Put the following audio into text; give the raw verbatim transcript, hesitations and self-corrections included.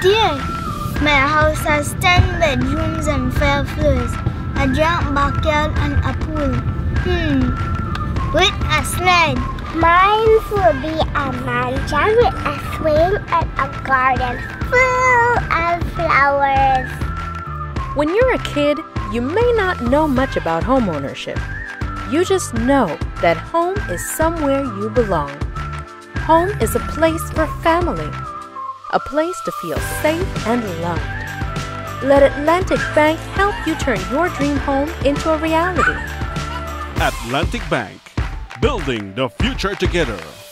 dear, my house has ten bedrooms and five floors, a giant backyard and a pool. Hmm, with a slide. Mine will be a mansion with a swing and a garden full of flowers. When you're a kid, you may not know much about homeownership. You just know that home is somewhere you belong. Home is a place for family, a place to feel safe and loved. Let Atlantic Bank help you turn your dream home into a reality. Atlantic Bank, building the future together.